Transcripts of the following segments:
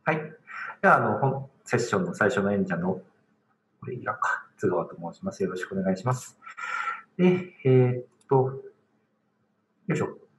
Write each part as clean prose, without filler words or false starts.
はい。では、本セッションの最初の演者の、これいらか、津川と申します。よろしくお願いします。で、よいしょ。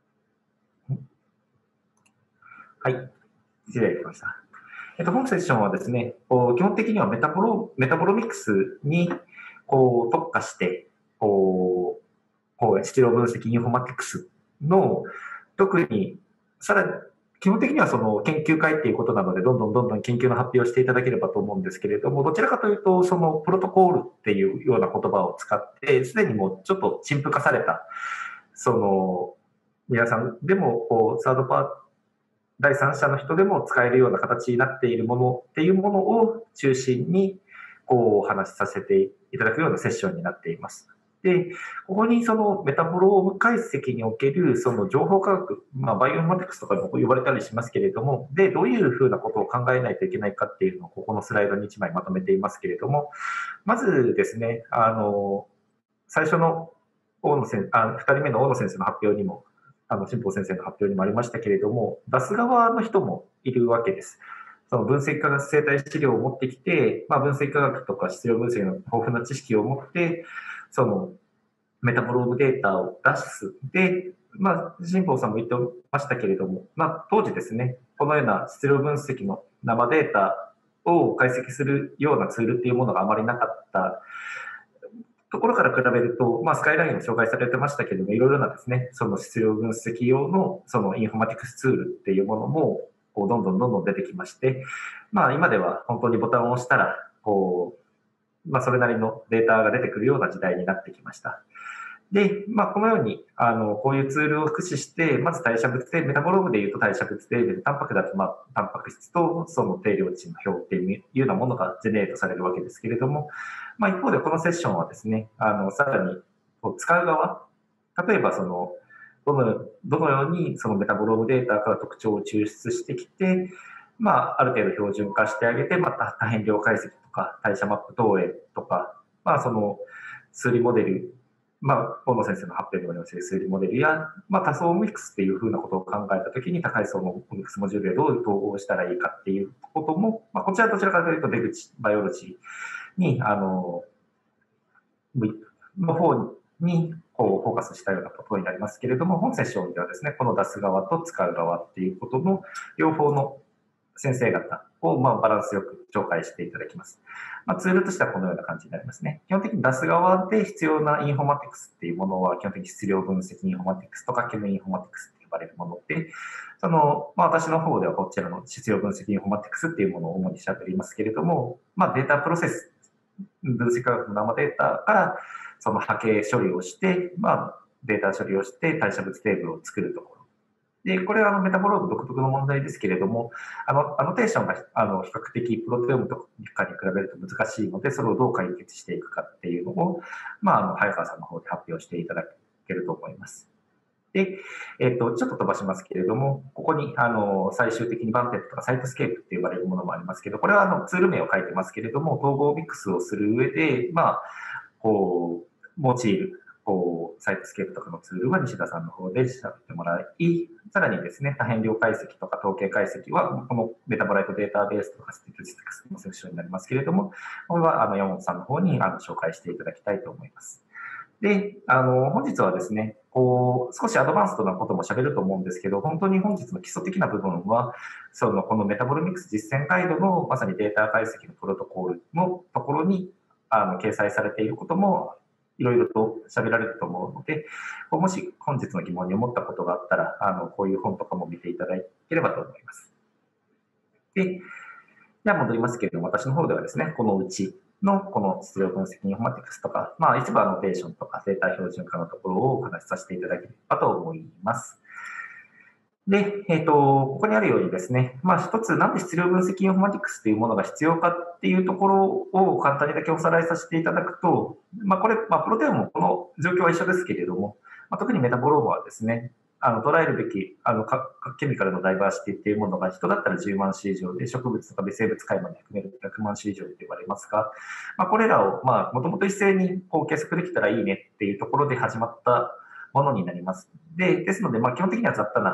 はい。失礼しました。本セッションはですね、基本的にはメタボロミクスに特化して、質量分析インフォマティクスの、特に、さらに、基本的にはその研究会っていうことなので、どんどん研究の発表をしていただければと思うんですけれども、どちらかというと、そのプロトコールっていうような言葉を使って、すでにもうちょっと陳腐化された、その、皆さんでも、サードパー第三者の人でも使えるような形になっているものっていうものを中心に、お話しさせていただくようなセッションになっています。で、ここにそのメタボローム解析におけるその情報科学、バイオインフォマティクスとかも呼ばれたりしますけれども、で、どういうふうなことを考えないといけないかっていうのをここのスライドに1枚まとめていますけれども、まずですね、最初の2人目の大野先生の発表にも、新保先生の発表にもありましたけれども、出す側の人もいるわけです。その分析科学生態資料を持ってきて、分析科学とか質量分析の豊富な知識を持って、そのメタボロームデータを出す。で、新保さんも言ってましたけれども、当時ですね、このような質量分析の生データを解析するようなツールっていうものがあまりなかったところから比べると、スカイラインも紹介されてましたけれども、いろいろなですね、その質量分析用のそのインフォマティクスツールっていうものも、どんどん出てきまして、今では本当にボタンを押したら、それなりのデータが出てくるような時代になってきました。で、このように、こういうツールを駆使して、まず代謝物定、メタボロームでいうと代謝物定量、タンパクだと、タンパク質とその定量値の表っていうようなものがジェネレートされるわけですけれども、一方でこのセッションはですね、さらに使う側、例えばその、どのようにそのメタボロームデータから特徴を抽出してきて、ある程度標準化してあげて、多変量解析とか代謝マップ投影とか、その数理モデル、大野先生の発表にもありました数理モデルや、多層ミックスっていうふうなことを考えたときに、高い層のミックスモジュールでどう統合したらいいかっていうことも、こちらどちらかというと出口バイオロジーに、の方にフォーカスしたようなことになりますけれども、本セッションではですね、この出す側と使う側っていうことの両方の先生方をバランスよく紹介していただきます。ツールとしてはこのような感じになりますね。基本的に出す側で必要なインフォマティクスっていうものは、基本的に質量分析インフォマティクスとか、ケムインフォマティクスって呼ばれるもので、私の方ではこちらの質量分析インフォマティクスっていうものを主に喋りますけれども、データプロセス、分析科学の生データからその波形処理をして、データ処理をして代謝物テーブルを作るところ。で、これはメタボローム独特の問題ですけれども、アノテーションが比較的プロテオームとかに比べると難しいので、それをどう解決していくかっていうのを、早川さんの方で発表していただけると思います。で、ちょっと飛ばしますけれども、ここに最終的にバンテットとかサイトスケープって呼ばれるものもありますけど、これはツール名を書いてますけれども、統合ミックスをする上で、用いるサイトスケープとかのツールは西田さんの方で調べてもらい、さらにですね、多変量解析とか統計解析は、このメタボライトデータベースとかスティティスティクスのセクションになりますけれども、これは山本さんの方に紹介していただきたいと思います。で、本日はですね、少しアドバンストなことも喋ると思うんですけど、本当に本日の基礎的な部分は、このメタボルミックス実践ガイドのまさにデータ解析のプロトコールのところに掲載されていることもいろいろと喋られると思うので、もし本日の疑問に思ったことがあったら、こういう本とかも見ていただければと思います。では戻りますけれども、私の方ではですね、このうちのこの質量分析インフォマティクスとか、一部アノテーションとかデータ標準化のところをお話しさせていただければと思います。で、ここにあるようにですね、一つなんで質量分析インフォマティクスというものが必要かっていうところを簡単にだけおさらいさせていただくと、これ、プロテオムもこの状況は一緒ですけれども、特にメタボロームはですね、捉えるべきケミカルのダイバーシティっていうものが人だったら10万種以上で、植物とか微生物界まで含めると100万種以上と言われますが、これらをもともと一斉に計測できたらいいねっていうところで始まったものになります。ですので、基本的には雑多な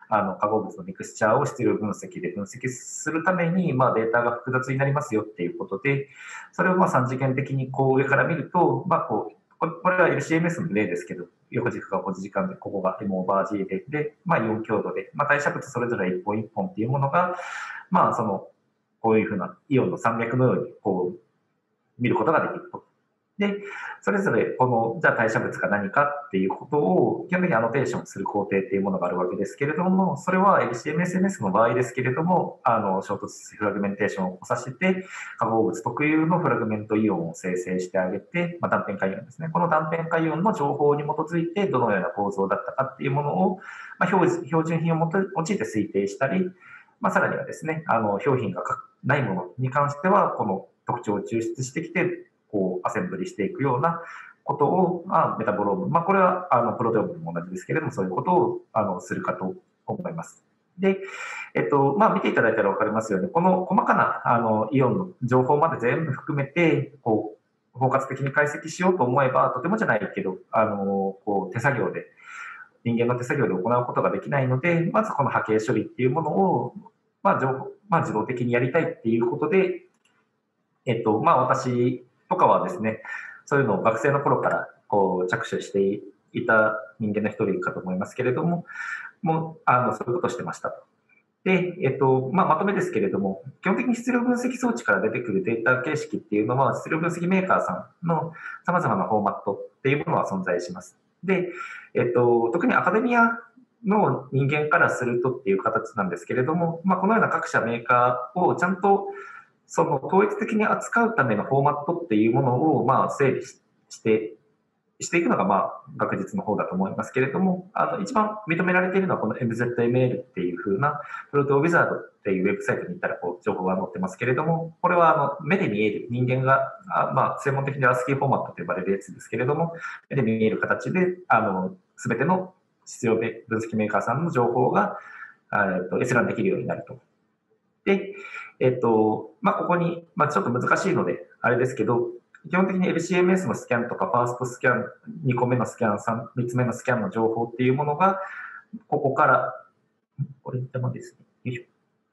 化合物のミクスチャーを質量分析で分析するために、まあ、データが複雑になりますよっていうことで、それをまあ3次元的にこう上から見ると、まあ、これは LCMS の例ですけど、横軸が5時間で、ここが M オーバー G で、まあ、イオン強度で、まあ、代謝物それぞれ一本一本っていうものが、まあ、こういうふうなイオンの山脈のようにこう見ることができると。で、それぞれじゃあ代謝物が何かっていうことを基本的にアノテーションする工程っていうものがあるわけですけれども、それは LCMS の場合ですけれども、衝突フラグメンテーションを起こさせて、化合物特有のフラグメントイオンを生成してあげて、まあ、断片化イオンですね。この断片化イオンの情報に基づいて、どのような構造だったかっていうものを、まあ、標準品を用いて推定したり、まあ、さらにはですね、標品がないものに関しては、この特徴を抽出してきて、こうアセンブリしていくようなことを、メタボローム、まあ、これはプロテオームも同じですけれども、そういうことをするかと思います。で、まあ、見ていただいたら分かりますように、この細かなイオンの情報まで全部含めて、こう包括的に解析しようと思えば、とてもじゃないけど、こう手作業で、人間の手作業で行うことができないので、まずこの波形処理っていうものを、まあ、自動的にやりたいっていうことで、まあ、私とかはですね、そういうのを学生の頃からこう着手していた人間の一人かと思いますけれども、もうそういうことをしてましたと。で、まあ、まとめですけれども、基本的に質量分析装置から出てくるデータ形式っていうのは、質量分析メーカーさんの様々なフォーマットっていうものは存在します。で、特にアカデミアの人間からするとっていう形なんですけれども、まあ、このような各社メーカーをちゃんとその統一的に扱うためのフォーマットっていうものをまあ整理していくのがまあ学術の方だと思いますけれども、一番認められているのはこの MZML っていう風なプロトウィザードっていうウェブサイトに行ったらこう情報が載ってますけれども、これは目で見える人間がまあ専門的には ASCII フォーマットと呼ばれるやつですけれども、目で見える形で全ての質量分析メーカーさんの情報が閲覧できるようになると。で、まあ、ここに、まあ、ちょっと難しいので、あれですけど、基本的に LCMS のスキャンとか、ファーストスキャン、2個目のスキャン、3つ目のスキャンの情報っていうものが、ここから、これでもですね、よいしょ。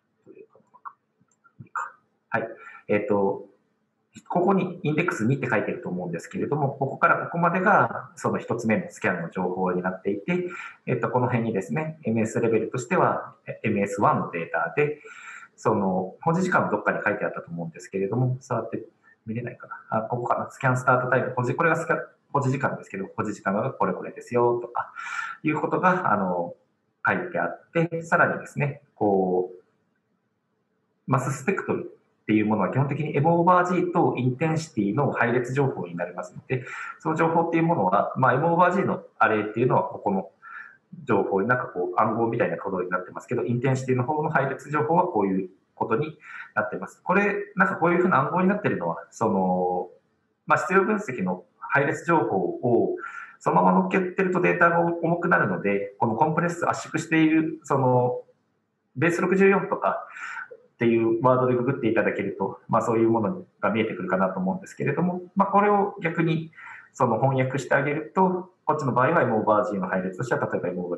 はい。ここにインデックス2って書いてると思うんですけれども、ここからここまでがその1つ目のスキャンの情報になっていて、この辺にですね、MS レベルとしては MS1 のデータで、保持時間もどっかに書いてあったと思うんですけれども、触って見れないかな。ここかな。スキャンスタートタイム。これが保持時間ですけど、保持時間がこれこれですよ、とか、いうことが、書いてあって、さらにですね、こう、マススペクトルっていうものは基本的に M オーバー G とインテンシティの配列情報になりますので、その情報っていうものは、まあ、M オーバー G のアレイっていうのはここの情報になんかこう暗号みたいなことになってますけど、インテンシティの方の配列情報はこういうことになっています。これ、なんかこういうふうな暗号になっているのは、まあ、質量分析の配列情報をそのまま乗っけてるとデータが重くなるので、このコンプレス圧縮している、ベース64とかっていうワードでググっていただけると、まあ、そういうものが見えてくるかなと思うんですけれども、まあ、これを逆に翻訳してあげると、こっちの場合は M オーバー G の配列としては、例えば M オーバー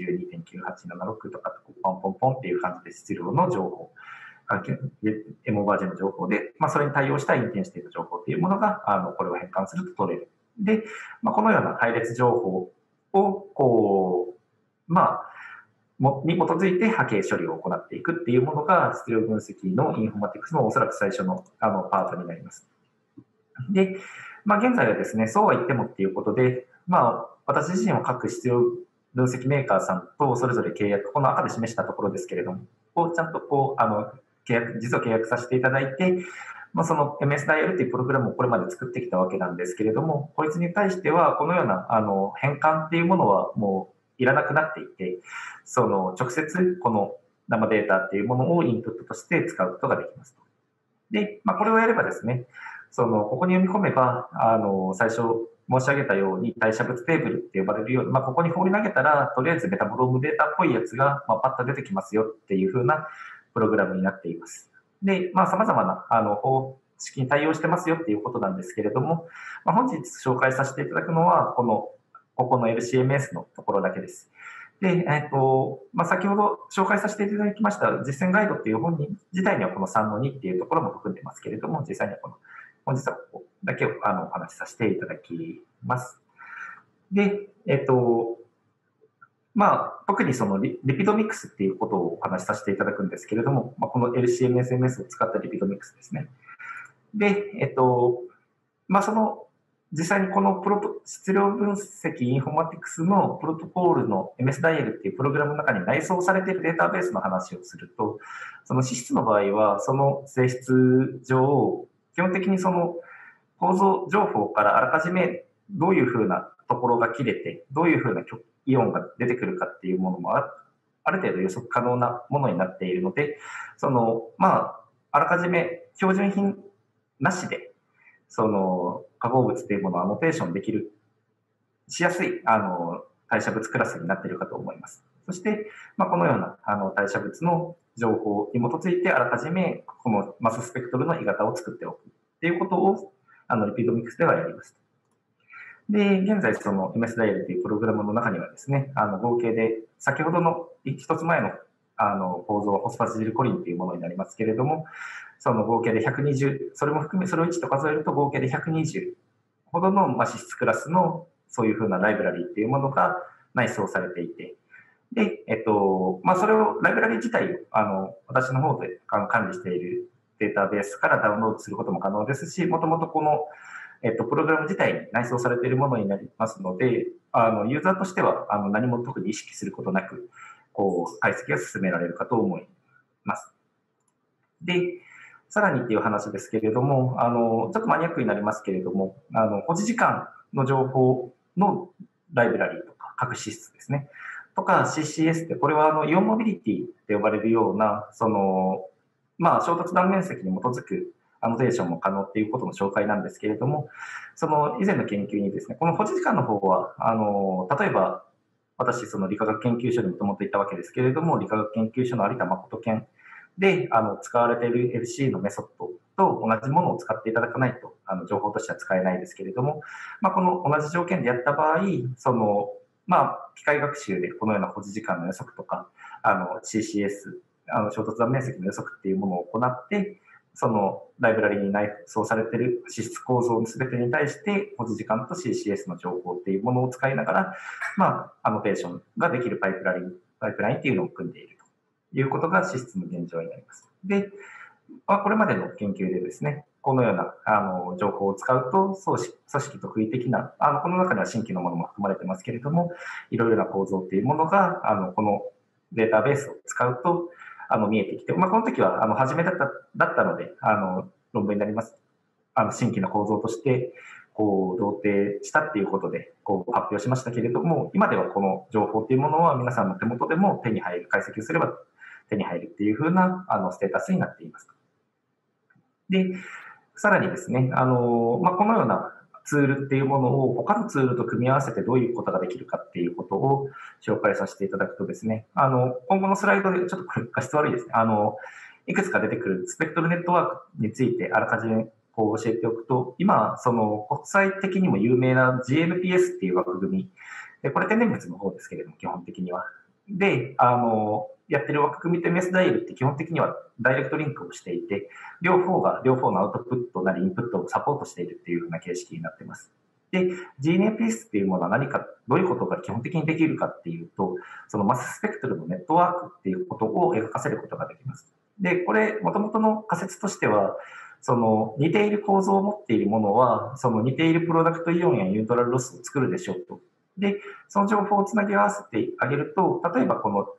G112.9876 とかポンポンポンっていう感じで質量の情報、M オーバー G の情報で、まあ、それに対応したインテンシティの情報っていうものが、これを変換すると取れる。で、まあ、このような配列情報を、こう、まあ、に基づいて波形処理を行っていくっていうものが、質量分析のインフォマティクスのおそらく最初のパートになります。で、まあ、現在はですね、そうは言ってもっていうことで、まあ、私自身は各質量分析メーカーさんとそれぞれ契約、この赤で示したところですけれども、こうちゃんとこう、実は契約させていただいて、まあ、その MS ダイヤルというプログラムをこれまで作ってきたわけなんですけれども、こいつに対しては、このような変換っていうものはもういらなくなっていて、直接この生データっていうものをインプットとして使うことができます。で、まあ、これをやればですね、ここに読み込めば、最初申し上げたように代謝物テーブルって呼ばれるように、まあ、ここに放り投げたら、とりあえずメタボロームデータっぽいやつが、まあ、パッと出てきますよっていう風なプログラムになっています。で、まあ、様々な、方式に対応してますよっていうことなんですけれども、まあ、本日紹介させていただくのは、ここの LCMS のところだけです。 で、先ほど紹介させていただきました実践ガイドっていう本自体にはこの3の2っていうところも含んでますけれども、実際には本日はここだけをお話しさせていただきます。で、特にそのリピドミックスっていうことをお話しさせていただくんですけれども、この LCMSMS を使ったリピドミックスですね。で、その実際にこの質量分析インフォマティクスのプロトコールの MS ダイヤルっていうプログラムの中に内蔵されているデータベースの話をすると、その脂質の場合は、その性質上、基本的にその構造情報からあらかじめどういうふうなところが切れて、どういうふうなイオンが出てくるかっていうものもある程度予測可能なものになっているので、あらかじめ標準品なしで、その化合物というものをアノテーションしやすい代謝物クラスになっているかと思います。そして、このような代謝物の情報に基づいてあらかじめこのマススペクトルの鋳型を作っておくということをリピドミックスではやります。で、現在その MS ダイヤルというプログラムの中にはですね、合計で先ほどの一つ前の構造はホスファジルコリンというものになりますけれども、その合計で120、それも含めそれを1と数えると合計で120ほどの脂質クラスのそういうふうなライブラリーっていうものが内装されていて、で、それを、ライブラリ自体を、私の方で管理しているデータベースからダウンロードすることも可能ですし、もともとこの、プログラム自体に内装されているものになりますので、ユーザーとしては何も特に意識することなく、解析が進められるかと思います。で、さらにっていう話ですけれども、ちょっとマニアックになりますけれども、保持時間の情報のライブラリーとか、各支出ですね。とか CCS って、これはイオンモビリティって呼ばれるような、衝突断面積に基づくアノテーションも可能っていうことの紹介なんですけれども、その以前の研究にですね、この保持時間の方は、例えば、私、その理化学研究所にもともといたわけですけれども、理化学研究所の有田誠研で使われている LC のメソッドと同じものを使っていただかないと情報としては使えないですけれども、この同じ条件でやった場合、機械学習でこのような保持時間の予測とか、CCS、衝突断面積の予測っていうものを行って、そのライブラリに内装されている脂質構造の全てに対して保持時間と CCS の情報っていうものを使いながら、アノテーションができるパイプラインっていうのを組んでいるということが脂質の現状になります。で、これまでの研究でですね、このような情報を使うと、組織特異的な、この中には新規のものも含まれてますけれども、いろいろな構造っていうものが、このデータベースを使うと、見えてきて、この時は、初めだったので、論文になります。新規の構造として、同定したっていうことで、発表しましたけれども、今ではこの情報っていうものは皆さんの手元でも手に入る、解析をすれば手に入るっていう風なステータスになっています。で、さらにですね、このようなツールっていうものを他のツールと組み合わせてどういうことができるかっていうことを紹介させていただくとですね、今後のスライドでちょっとこれ画質悪いですね。いくつか出てくるスペクトルネットワークについてあらかじめ教えておくと、今、その国際的にも有名な GMPS っていう枠組み、でこれ天然物の方ですけれども、基本的には。で、やってる枠組みと MS ダイヤルって基本的にはダイレクトリンクをしていて、両方のアウトプットなりインプットをサポートしているっていう風な形式になっています。で、GNAPS っていうものは何か、どういうことが基本的にできるかっていうと、そのマススペクトルのネットワークっていうことを描かせることができます。で、これ、もともとの仮説としては、その似ている構造を持っているものは、その似ているプロダクトイオンやニュートラルロスを作るでしょうと。で、その情報をつなぎ合わせてあげると、例えばこの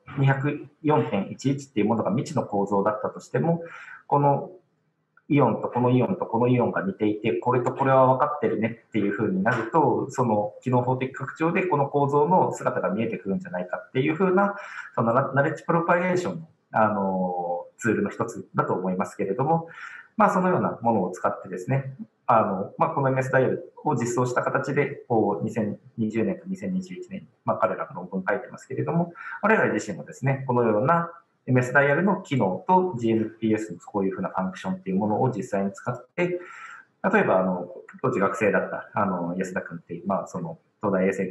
204.11 っていうものが未知の構造だったとしても、このイオンとこのイオンとこのイオンが似ていて、これとこれは分かってるねっていう風になると、その機能法的拡張でこの構造の姿が見えてくるんじゃないかっていう風な、そのナレッジプロパゲーションの、ツールの一つだと思いますけれども、そのようなものを使ってですね、この MS ダイヤルを実装した形で、2020年と2021年に、彼らが論文書いてますけれども、我々自身もですね、このような MS ダイヤルの機能と GNPS のこういうふうなファンクションっていうものを実際に使って、例えば当時学生だった安田君っていう、その東大衛生研の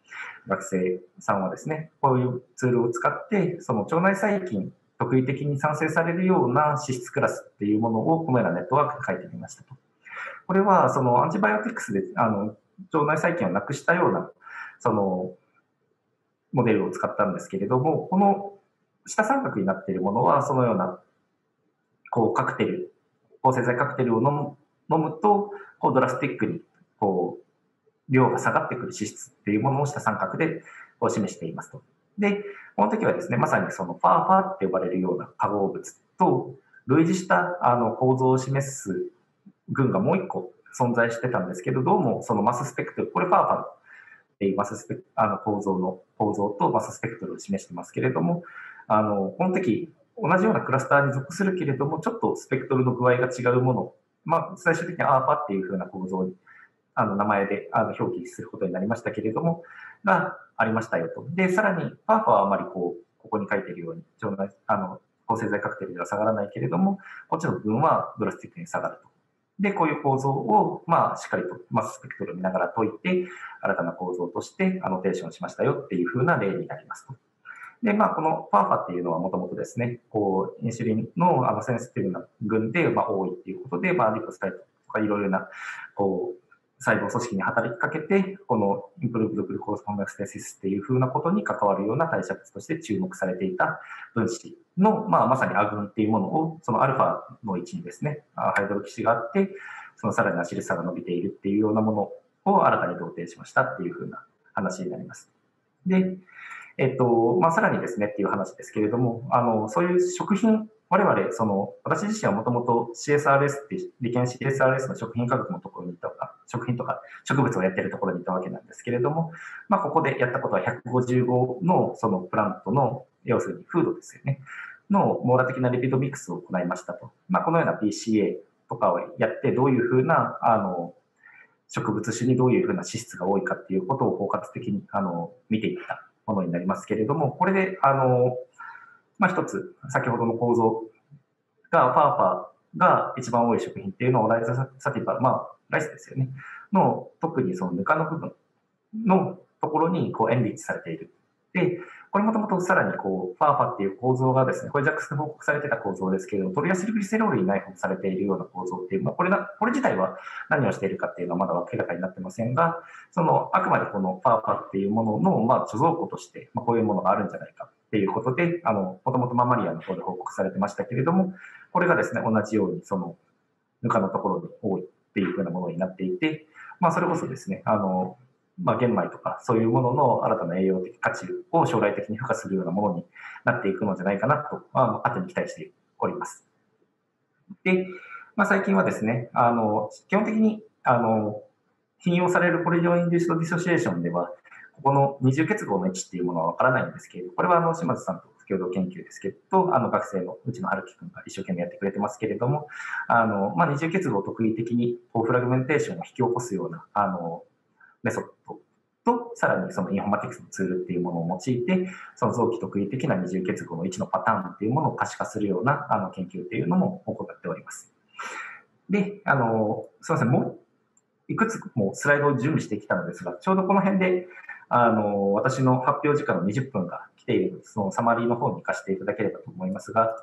学生さんはですね、こういうツールを使って、その腸内細菌、特異的に産生されるような脂質クラスっていうものをこのようなネットワークで書いてみましたと。これはそのアンチバイオティクスで腸内細菌をなくしたようなそのモデルを使ったんですけれども、この下三角になっているものはそのようなこうカクテル、抗生剤カクテルを飲むとこうドラスティックにこう量が下がってくる脂質っていうものを下三角でこう示していますと。で、この時はですね、まさにそのファーファーって呼ばれるような化合物と類似した構造を示す群がもう一個存在してたんですけど、どうもそのマススペクトル、これファーファーっていうマススペ構造とマススペクトルを示してますけれども、この時同じようなクラスターに属するけれども、ちょっとスペクトルの具合が違うもの、最終的にアーパっていう風な構造に名前で表記することになりましたけれども、がありましたよと。で、さらに、ファーファはあまりここに書いているように、抗生剤カクテルでは下がらないけれども、こっちの部分はドラスティックに下がると。で、こういう構造を、しっかりとマススペクトルを見ながら解いて、新たな構造としてアノテーションしましたよっていう風な例になりますと。で、このファーファっていうのはもともとですね、インシュリンのセンシティブな群で多いっていうことで、リポスタイトとかいろいろな、細胞組織に働きかけて、このインプルーブドグルコースホメオステシスっていう風なことに関わるような代謝物として注目されていた分子の、まさにアグンっていうものを、そのアルファの位置にですね、ハイドロキシがあって、そのさらにアシル差が伸びているっていうようなものを新たに同定しましたっていう風な話になります。で、さらにですねっていう話ですけれども、そういう食品、我々、私自身はもともと CSRS っていう、理研 CSRS の食品科学のところにいた、食品とか植物をやっているところにいたわけなんですけれども、ここでやったことは155のそのプラントの、要するにフードですよね、の網羅的なリピードミックスを行いましたと。このような PCA とかをやって、どういうふうな、植物種にどういうふうな脂質が多いかっていうことを包括的に見ていったものになりますけれども、これで一つ先ほどの構造がファーファが一番多い食品っていうのをライザサティバ、ライスですよねの特にそのぬかの部分のところにエンリッチされている。で、これもともとさらにファーファっていう構造がですね、これジャックスで報告されてた構造ですけれども、トリアシルグリセロールに内包されているような構造っていう、これ自体は何をしているかっていうのはまだ明らかになってませんが、あくまでこのファーファっていうものの貯蔵庫として、こういうものがあるんじゃないかっていうことで、もともとママリアの方で報告されてましたけれども、これがですね、同じようにぬかのところに多いっていうふうなものになっていて、それこそですね、玄米とかそういうものの新たな栄養的価値を将来的に付加するようなものになっていくのじゃないかなと、後に期待しております。で、最近はですね、基本的に引用されるポリジョンインデュースドディソシエーションでは、ここの二重結合の位置っていうものはわからないんですけれど、これは島津さんと共同研究ですけど、学生の内野春樹君が一生懸命やってくれてますけれども、二重結合を特異的にフラグメンテーションを引き起こすようなメソッドと、さらにそのインフォマティクスのツールっていうものを用いて、その臓器特異的な二重結合の位置のパターンっていうものを可視化するような研究っていうのも行っております。で、すみません、もういくつもスライドを準備してきたのですが、ちょうどこの辺で、私の発表時間の20分が来ている、そのサマリーの方に行かせていただければと思いますが、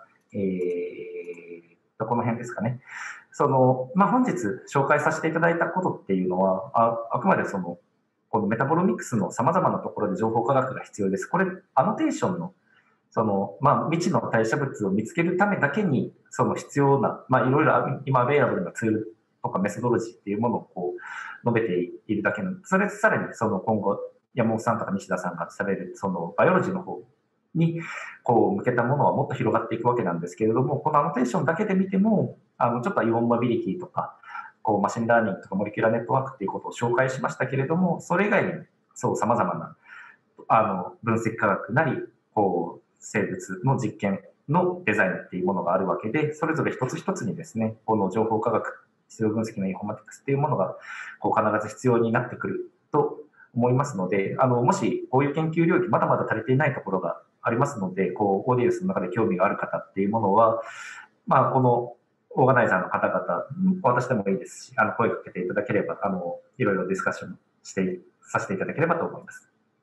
この辺ですかね。本日紹介させていただいたことっていうのは、あくまでこのメタボロミクスの様々なところで情報科学が必要です。これ、アノテーションの未知の代謝物を見つけるためだけに、必要な、いろいろ今、アベイラブルなツールとかメソドロジーっていうものを述べているだけなので、それさらに今後、山本さんとか西田さんがされる、バイオロジーの方に向けたものはもっと広がっていくわけなんですけれども、このアノテーションだけで見ても、ちょっとイオンモビリティとか、マシンラーニングとかモレキュラーネットワークっていうことを紹介しましたけれども、それ以外に様々な分析科学なり、生物の実験のデザインっていうものがあるわけで、それぞれ一つ一つにですね、この情報科学、必要分析のインフォマティクスっていうものが必ず必要になってくると思いますので、もしこういう研究領域まだまだ足りていないところがありますので、オーディエンスの中で興味がある方っていうものは、このオーガナイザーの方々、私でもいいですし、声かけていただければ、いろいろディスカッションさせていただければと思います。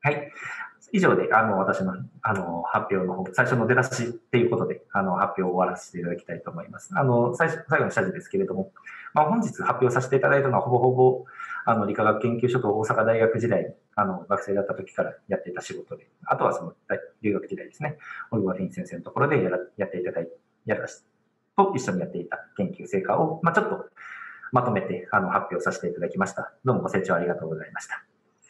はい。以上で、私の、発表の方、最初の出だしっていうことで、発表を終わらせていただきたいと思います。最後の謝辞ですけれども、本日発表させていただいたのは、ほぼほぼ、理化学研究所と大阪大学時代に、学生だった時からやっていた仕事で、あとはその、留学時代ですね、オリバー・フィン先生のところでやっていただいて、と一緒にやっていた研究成果を、ちょっとまとめて、発表させていただきました。どうもご清聴ありがとうございました。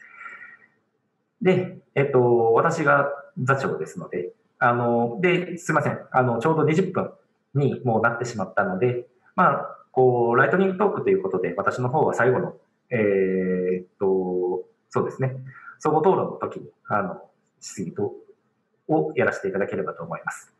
で、私が座長ですので、すいません。ちょうど20分にもうなってしまったので、ライトニングトークということで、私の方は最後の、そうですね、総合討論の時に、質疑をやらせていただければと思います。